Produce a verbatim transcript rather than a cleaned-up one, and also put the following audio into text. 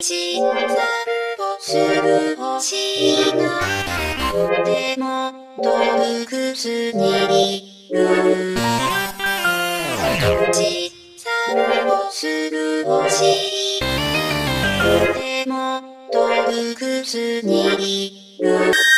ちさんぽする欲しいな。でも洞窟にいる。ちさんぽする欲しい。でも洞窟にいる。